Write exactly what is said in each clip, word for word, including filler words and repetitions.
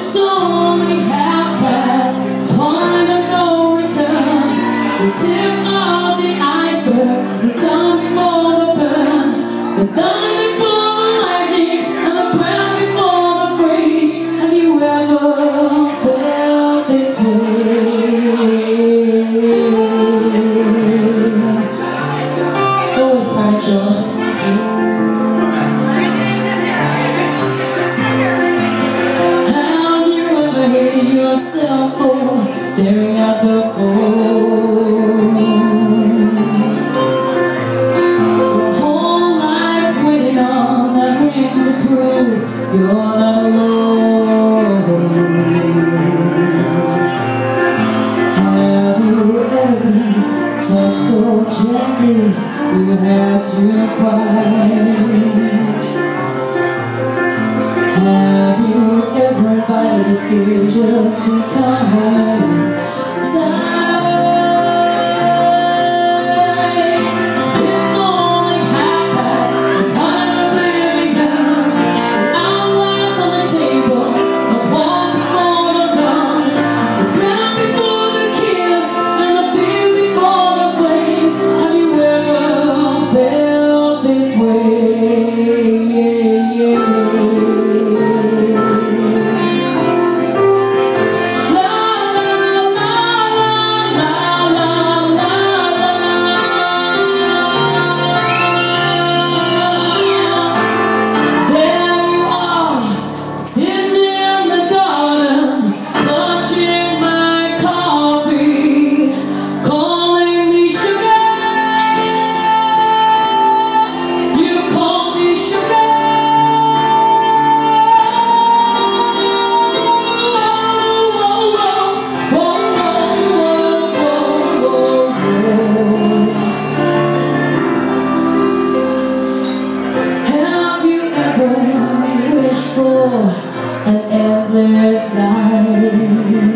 It's only half past, point of no return. The tip of the iceberg, the sun before the burn, the thunder before the lightning, and the ground before the freeze. Have you ever felt this way? Always spiritual. Yourself for staring at the phone, your whole life waiting on that ring to prove you're not alone. Have you ever been touched so gently you had to cry? Have you ever invited a stranger to come home inside? It's only half past, the kind of living out, the hourglass on the table, the walk before the dawn, the brown before the kiss, and the fear before the flames. Have you ever felt this way? For an endless night,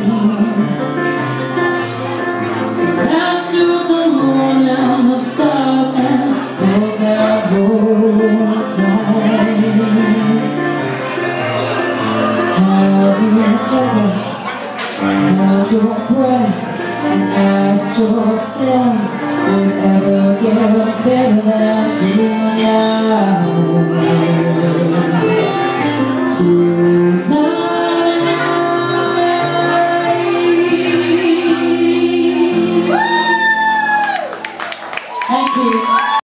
pass through the moon and the stars and hold that hold tight. Have you ever held your breath and asked yourself, will it ever get better than tonight?